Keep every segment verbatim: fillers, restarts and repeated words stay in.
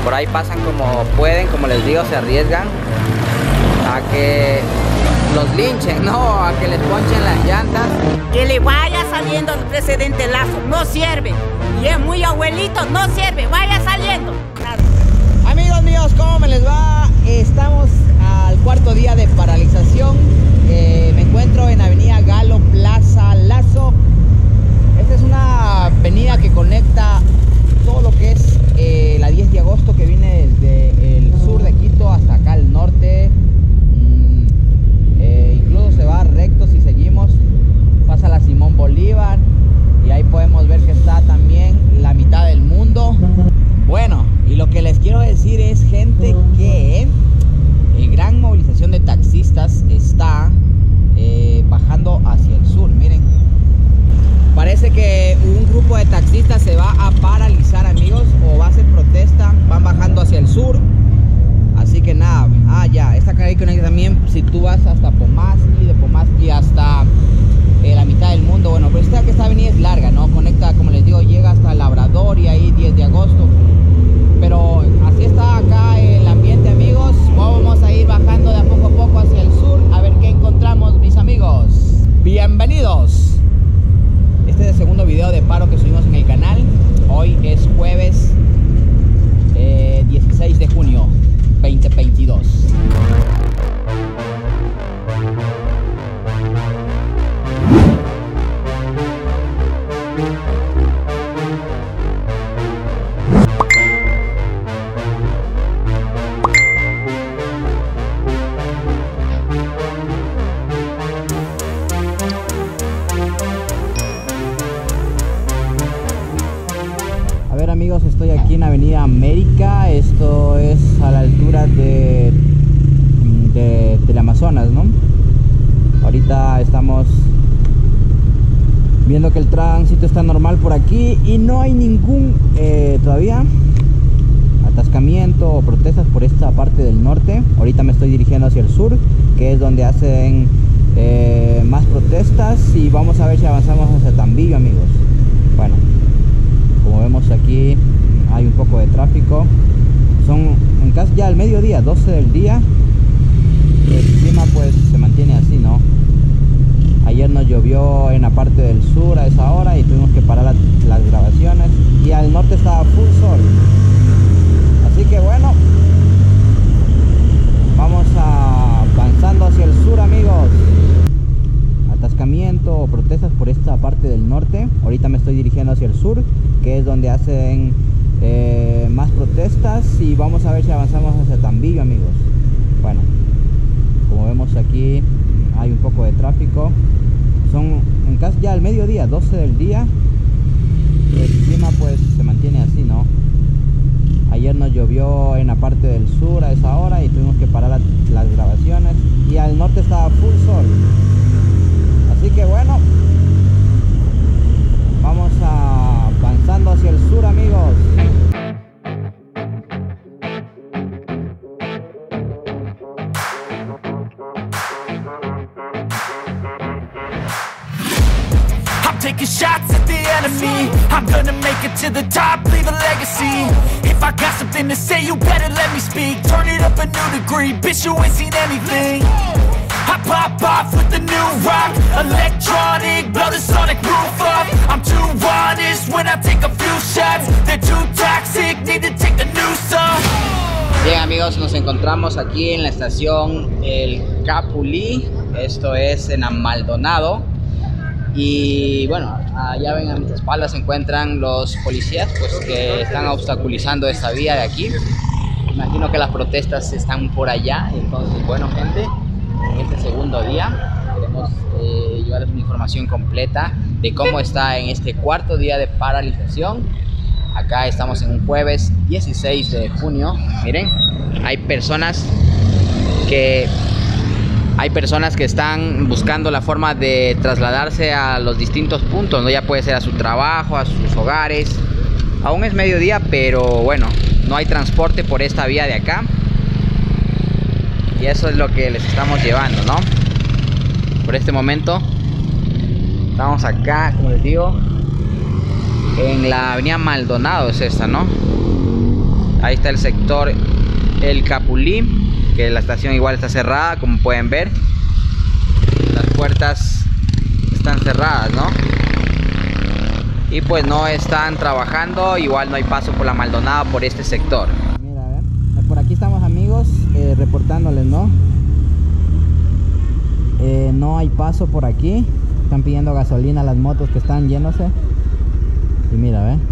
Por ahí pasan como pueden, como les digo, se arriesgan a que los linchen, no, a que les ponchen las llantas. Que le vaya saliendo el presidente Lazo, no sirve. Y es muy abuelito, no sirve, vaya saliendo. Amigos míos, ¿cómo me les va? Estamos al cuarto día de paralización. Eh, me encuentro en Avenida Galo, Plaza Lazo. Esta es una avenida que conecta todo lo que es eh, la diez de agosto, que viene desde el sur de Quito hasta acá al norte. Mm, eh, incluso se va recto si seguimos, pasa la Simón Bolívar y ahí podemos ver que está también la mitad del mundo. Bueno, y lo que les quiero decir es, gente, que en gran movilización de taxistas está eh, bajando hacia el sur. Miren, parece que un grupo de taxistas se va a paralizar, amigos, o va a hacer protesta. Van bajando hacia el sur. Así que nada, ah ya, esta calle conecta también si tú vas hasta Pomaski, de Pomaski hasta eh, la mitad del mundo. Bueno, pero esta, que esta avenida es larga, ¿no? Conecta, como les digo, llega hasta Labrador y ahí diez de agosto. Pero así está acá el ambiente, amigos. Vamos a ir bajando de a poco a poco hacia el sur a ver qué encontramos, mis amigos. Bienvenidos. Este es el segundo video de paro que subimos en el canal. Hoy es jueves eh, dieciséis de junio veinte veintidós. Amigos, estoy aquí en Avenida América. Esto es a la altura de, de Teleamazonas, ¿no? Ahorita estamos viendo que el tránsito está normal por aquí y no hay ningún eh, todavía atascamiento o protestas por esta parte del norte. Ahorita me estoy dirigiendo hacia el sur, que es donde hacen eh, más protestas, y vamos a ver si avanzamos hacia Tambillo, amigos. Bueno, como vemos aquí hay un poco de tráfico. Son en casi ya al mediodía, doce del día. El clima pues se mantiene así, ¿no? Ayer nos llovió en la parte del sur a esa hora y tuvimos que parar la, las grabaciones. Y al norte estaba full sol. Así que bueno, vamos a, avanzando hacia el sur, amigos. Atascamiento o protestas por esta parte del norte. Ahorita me estoy dirigiendo hacia el sur, que es donde hacen eh, más protestas, y vamos a ver si avanzamos hacia Tambillo, amigos. Bueno, como vemos aquí hay un poco de tráfico. Son en casi ya al mediodía, doce del día. El clima pues se mantiene así, ¿no? Ayer nos llovió en la parte del sur a esa hora y tuvimos que parar la, las grabaciones. Y al norte estaba full sol. Así que bueno, vamos a avanzando hacia el sur, amigos. I'm taking shots at the enemy. I'm gonna make it to the top, leave a legacy. If I got something to say, you better let me speak. Turn it up a new degree, bitch, you ain't seen anything. I pop off with the new rock, electronic, blow the sonic roof up. I'm too honest when I take a few shots. They're too toxic, need to take the news off. Bien, amigos, nos encontramos aquí en la estación El Capulí. Esto es en Maldonado. Y bueno, allá ven a mis espaldas se encuentran los policías, pues, que están obstaculizando esta vía de aquí. Imagino que las protestas están por allá. Entonces, bueno, gente, en este segundo día queremos eh, llevarles una información completa de cómo está en este cuarto día de paralización. Acá estamos en un jueves dieciséis de junio. Miren, hay personas que hay personas que están buscando la forma de trasladarse a los distintos puntos, ¿no? Ya puede ser a su trabajo, a sus hogares. Aún es mediodía, pero bueno, no hay transporte por esta vía de acá. Y eso es lo que les estamos llevando, ¿no? Por este momento estamos acá, como les digo, en la avenida Maldonado, es esta, ¿no? Ahí está el sector El Capulí, que la estación igual está cerrada, como pueden ver. Las puertas están cerradas, ¿no? Y pues no están trabajando, igual no hay paso por la Maldonado por este sector. Mira, ¿eh? Por aquí estamos, amigos, eh, reportándoles, ¿no? Eh, no hay paso por aquí. Están pidiendo gasolina a las motos que están yéndose. Y mira, ¿ves?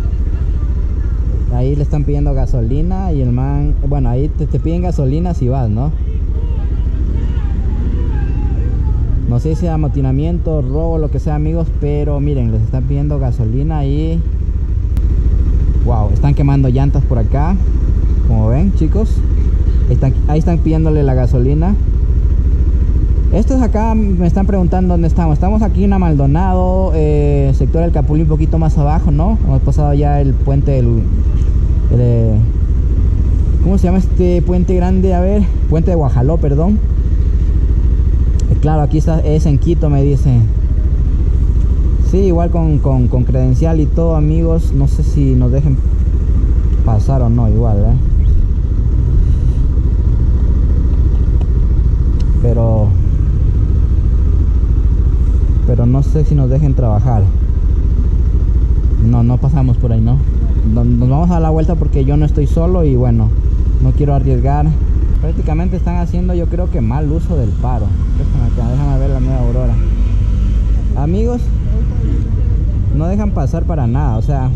Ahí le están pidiendo gasolina y el man... Bueno, ahí te, te piden gasolina si vas, ¿no? No sé si es amotinamiento, robo, lo que sea, amigos, pero miren, les están pidiendo gasolina y... Wow, están quemando llantas por acá. Como ven, chicos. Están, ahí están pidiéndole la gasolina. Estos acá me están preguntando dónde estamos. Estamos aquí en Maldonado, eh, sector del Capulí, un poquito más abajo, ¿no? Hemos pasado ya el puente del... El, eh, ¿cómo se llama este puente grande? A ver, puente de Guajaló, perdón. Eh, claro, aquí está, es en Quito, me dice. Sí, igual con, con, con credencial y todo, amigos. No sé si nos dejen pasar o no, igual, ¿eh? Pero... Pero no sé si nos dejen trabajar. No, no pasamos por ahí, ¿no? Nos vamos a dar la vuelta porque yo no estoy solo y bueno, no quiero arriesgar. Prácticamente están haciendo, yo creo que mal uso del paro. Déjame, déjame ver la nueva Aurora. Amigos, no dejan pasar para nada, o sea...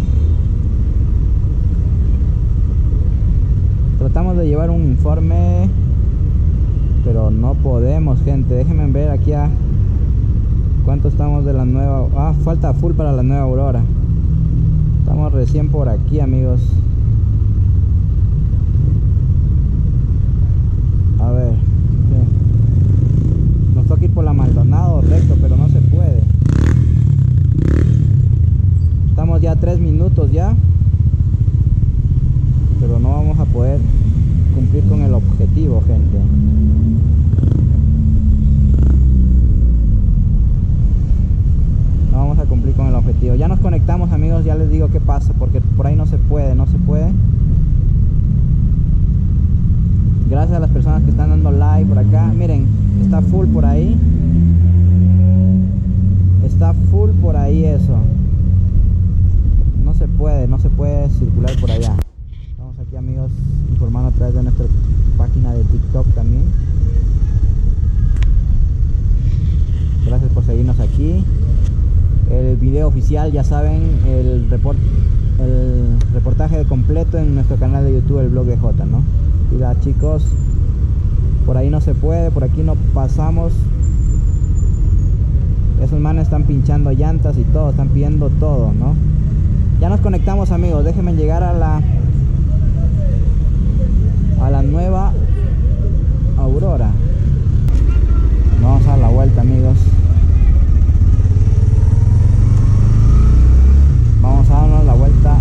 Tratamos de llevar un informe, pero no podemos, gente. Déjenme ver aquí a... ¿Cuánto estamos de la nueva? Ah, falta full para la nueva Aurora. Estamos recién por aquí, amigos. A ver, sí. Nos toca ir por la Maldonado recto, pero no se puede. Estamos ya a tres minutos ya, pero no vamos a poder cumplir con el objetivo, gente. Vamos a cumplir con el objetivo. Ya nos conectamos, amigos, ya les digo qué pasa, porque por ahí no se puede, no se puede. Gracias a las personas que están dando like por acá. Miren, está full por ahí. Está full por ahí eso. No se puede, no se puede circular por allá. Estamos aquí, amigos, informando a través de nuestra página de TikTok también. Gracias por seguirnos aquí. El video oficial, ya saben, el, report, el reportaje completo en nuestro canal de YouTube, el blog de J, ¿no? Mira, chicos, por ahí no se puede, por aquí no pasamos. Esos manes están pinchando llantas y todo, están pidiendo todo, ¿no? Ya nos conectamos, amigos, déjenme llegar a la a la nueva Aurora. Vamos a dar la vuelta, amigos. Vamos a darnos la vuelta.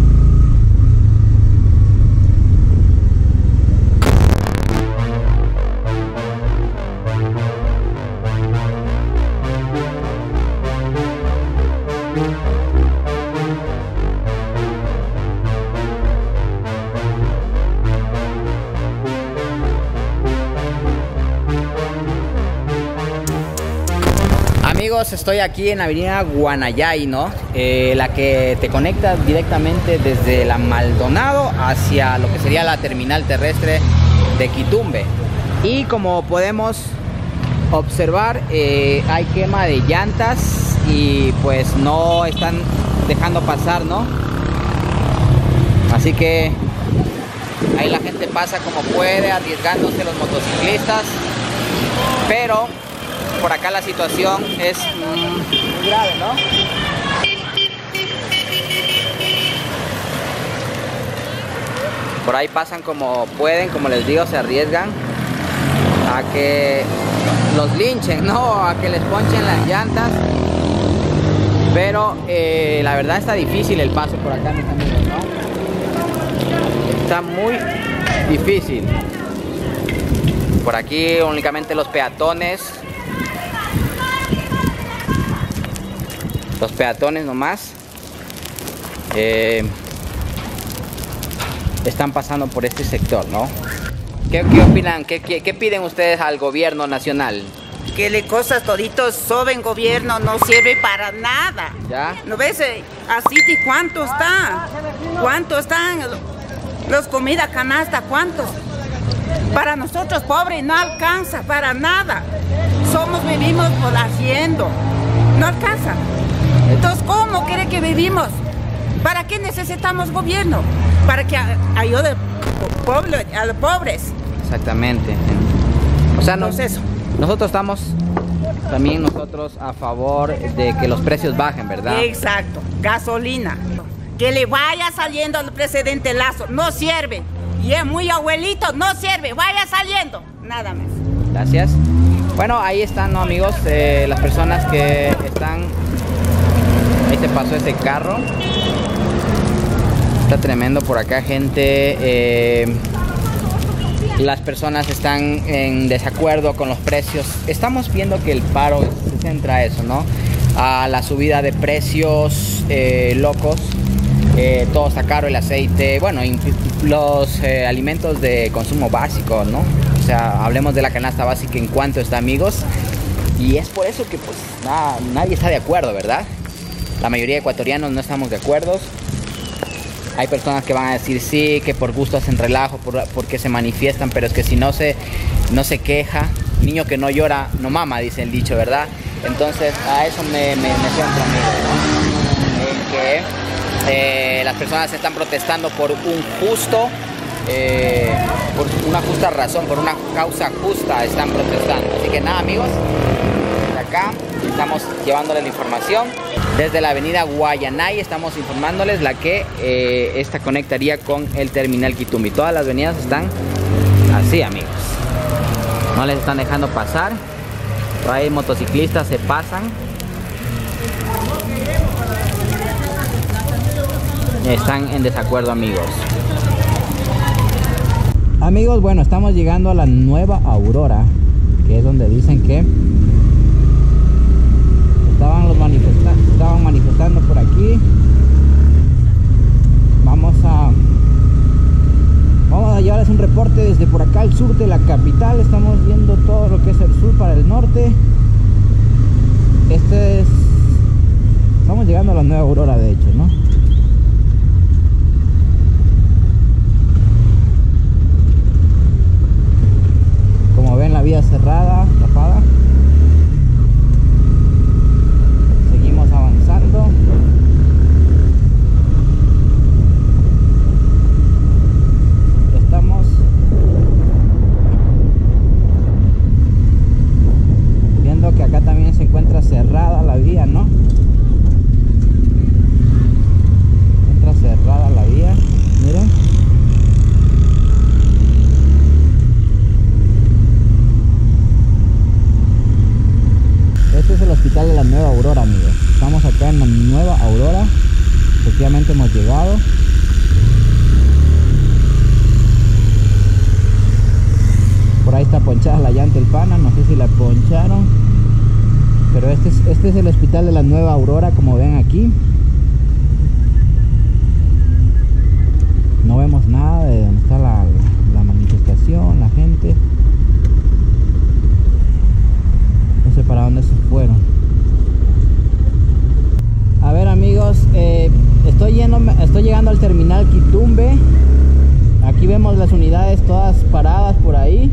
Amigos, estoy aquí en Avenida Guanayay, ¿no? Eh, la que te conecta directamente desde la Maldonado hacia lo que sería la terminal terrestre de Quitumbe. Y como podemos observar, eh, hay quema de llantas y pues no están dejando pasar, ¿no? Así que ahí la gente pasa como puede, arriesgándose los motociclistas, pero por acá la situación es mmm, muy grave, ¿no? Por ahí pasan como pueden, como les digo, se arriesgan a que los linchen, ¿no? A que les ponchen las llantas. Pero eh, la verdad está difícil el paso por acá, mis amigos, ¿no? Está muy difícil. Por aquí únicamente los peatones. Los peatones nomás. Eh, están pasando por este sector, ¿no? ¿Qué, qué opinan? ¿Qué, qué, ¿Qué piden ustedes al gobierno nacional? Que le cosas toditos soben gobierno, no sirve para nada. ¿Ya? ¿No ves? Así de cuánto está. ¿Cuánto están los comida canasta? ¿Cuántos? Para nosotros pobres no alcanza para nada. Somos, vivimos por haciendo. No alcanza. Entonces, ¿cómo quiere que vivimos? ¿Para qué necesitamos gobierno? Para que ayude a los pobres. Exactamente. O sea, no, Entonces, eso. nosotros estamos también nosotros a favor de que los precios bajen, ¿verdad? Exacto. Gasolina. Que le vaya saliendo al presidente Lazo. No sirve. Y es muy abuelito. No sirve. Vaya saliendo. Nada más. Gracias. Bueno, ahí están, ¿no, amigos? Eh, las personas que están... Ahí se pasó ese carro. Está tremendo por acá, gente. Eh, las personas están en desacuerdo con los precios. Estamos viendo que el paro se centra a eso, ¿no? A la subida de precios eh, locos. Eh, todo está caro, el aceite, bueno, los eh, alimentos de consumo básico, ¿no? O sea, hablemos de la canasta básica en cuanto está, amigos. Y es por eso que pues nada, nadie está de acuerdo, ¿verdad? La mayoría de ecuatorianos no estamos de acuerdo. Hay personas que van a decir sí, que por gusto hacen relajo, por, porque se manifiestan, pero es que si no se, no se queja, niño que no llora no mama, dice el dicho, ¿verdad? Entonces a eso me, me, me centro, amigos, ¿no? En que eh, las personas están protestando por un justo, eh, por una justa razón, por una causa justa están protestando. Así que nada, amigos, de acá estamos llevándoles la información. Desde la avenida Guayanay estamos informándoles la que eh, esta conectaría con el terminal Quitumbi. Todas las avenidas están así, amigos. No les están dejando pasar. Por ahí motociclistas se pasan. Están en desacuerdo, amigos. Amigos, bueno, estamos llegando a la Nueva Aurora, que es donde dicen que estaban los manifestantes, estaban manifestando por aquí. Vamos a vamos a llevarles un reporte desde por acá al sur de la capital. Estamos viendo todo lo que es el sur para el norte. Este es estamos llegando a la Nueva Aurora, de hecho, ¿no? Como ven, la vía cerrada, tapada. Seguimos avanzando. Estamos viendo que acá también se encuentra cerrada la vía, ¿no? Se encuentra cerrada la vía, miren. Este es el hospital de la Nueva Aurora, amigos. Estamos acá en la Nueva Aurora. Efectivamente hemos llegado. Por ahí está ponchada la llanta el pana. No sé si la poncharon. Pero este es, este es el hospital de la Nueva Aurora, como ven aquí. No vemos nada de donde está la, la manifestación, la gente. No sé para dónde se fueron. A ver, amigos, eh, estoy, yendo, estoy llegando al terminal Quitumbe. Aquí vemos las unidades todas paradas por ahí.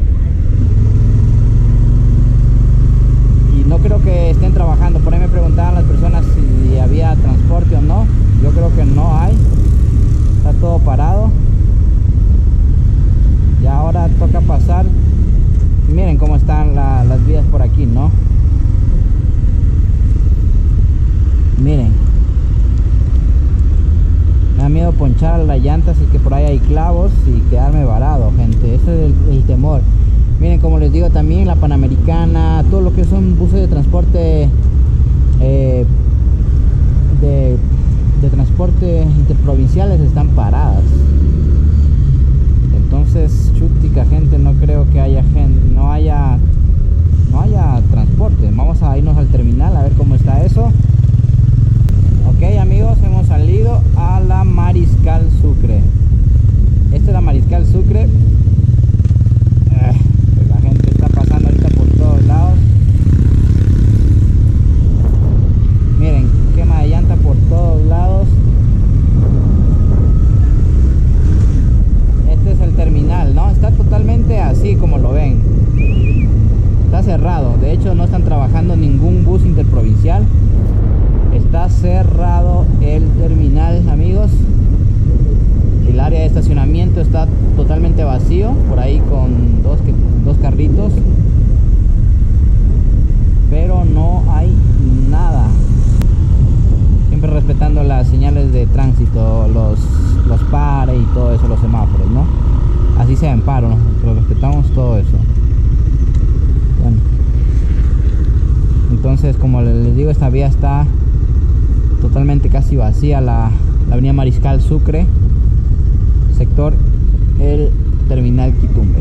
Y no creo que estén trabajando. Por ahí me preguntaban las personas si había transporte o no. Yo creo que no hay. Está todo parado. Y ahora toca pasar. Miren cómo están la, las vías por aquí, ¿no? Miren. Me da miedo ponchar las llantas y que por ahí hay clavos y quedarme varado, gente. Ese es el, el temor. Miren, como les digo, también la Panamericana, todo lo que son buses de transporte eh, de, de transporte interprovinciales están paradas. Entonces, chutica, gente, no creo que haya gente, no haya no haya transporte. Vamos a irnos al terminal a ver cómo está eso. Ok, amigos, hemos salido a la Mariscal Sucre. Este la Mariscal Sucre. Eh, pues la gente está pasando ahorita por todos lados. Miren, quema de llanta por todos lados. Este es el terminal, ¿no? Está totalmente así como lo ven. Está cerrado. De hecho, no están trabajando ningún bus interprovincial. Está cerrado el terminal, amigos. El área de estacionamiento está totalmente vacío. Por ahí con dos, dos carritos. Pero no hay nada. Siempre respetando las señales de tránsito, los, los pares y todo eso, los semáforos, ¿no? Así sea en paro, nosotros respetamos todo eso. Bueno, entonces, como les digo, esta vía está totalmente casi vacía, la, la avenida Mariscal Sucre, sector el terminal Quitumbe.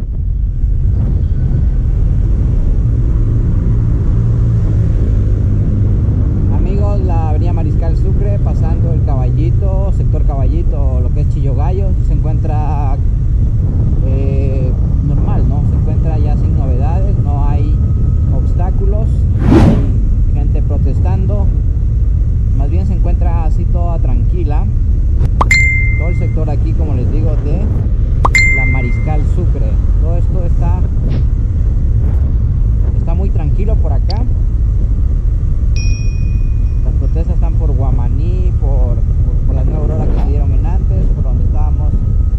Amigos, la avenida Mariscal Sucre, pasando el Caballito, sector Caballito, lo que es Chillogallo, se encuentra eh, normal, ¿no? Se encuentra ya sin novedades, no hay obstáculos, hay gente protestando. Más bien se encuentra así toda tranquila. Todo el sector aquí, como les digo, de la Mariscal Sucre. Todo esto está, está muy tranquilo por acá. Las protestas están por Guamaní, por, por, por la Nueva Aurora que se dieron en antes, por donde estábamos.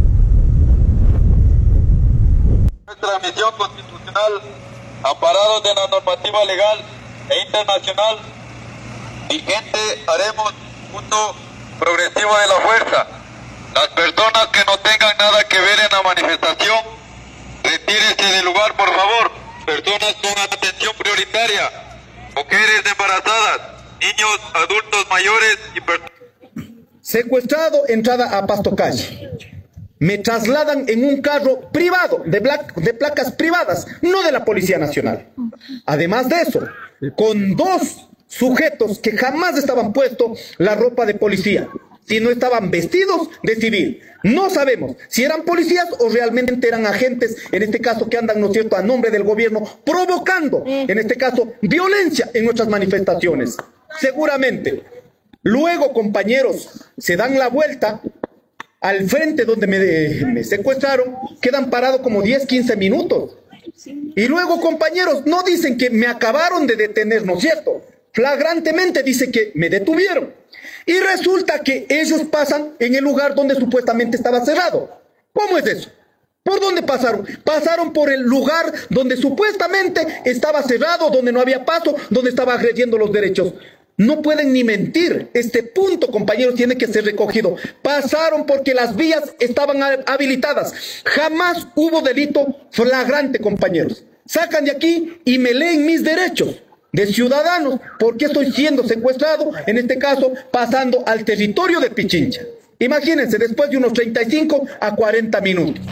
Nuestra misión constitucional, amparados de la normativa legal e internacional vigente, haremos uso progresivo de la fuerza. Las personas que no tengan nada que ver en la manifestación, retírense del lugar, por favor. Personas con atención prioritaria, mujeres embarazadas, niños, adultos mayores y personas. Secuestrado, entrada a Pasto Calle. Me trasladan en un carro privado, de, black, de placas privadas, no de la Policía Nacional. Además de eso, con dos sujetos que jamás estaban puestos la ropa de policía, sino estaban vestidos de civil. No sabemos si eran policías o realmente eran agentes, en este caso que andan, ¿no es cierto?, a nombre del gobierno, provocando, en este caso, violencia en nuestras manifestaciones. Seguramente. Luego, compañeros, se dan la vuelta al frente donde me, me secuestraron, quedan parados como diez, quince minutos. Y luego, compañeros, no dicen que me acabaron de detener, ¿no es cierto? Flagrantemente dice que me detuvieron. Y resulta que ellos pasan en el lugar donde supuestamente estaba cerrado. ¿Cómo es eso? ¿Por dónde pasaron? Pasaron por el lugar donde supuestamente estaba cerrado, donde no había paso, donde estaba agrediendo los derechos. No pueden ni mentir. Este punto, compañeros, tiene que ser recogido. Pasaron porque las vías estaban habilitadas. Jamás hubo delito flagrante, compañeros. Sacan de aquí y me leen mis derechos de ciudadanos, porque estoy siendo secuestrado, en este caso, pasando al territorio de Pichincha. Imagínense, después de unos treinta y cinco a cuarenta minutos.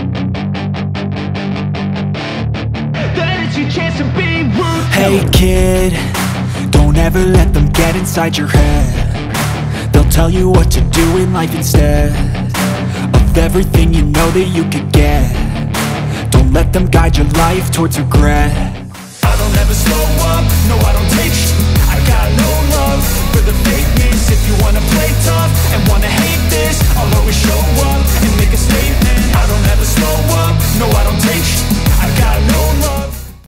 Hey kid, don't ever let them get inside your head. They'll tell you what to do in life instead of everything you know that you could get. Don't let them guide your life towards regret. I don't ever slow up, no I don't take sh**. I got no love for the fakeness. If you wanna play tough and wanna hate this, I'll always show up.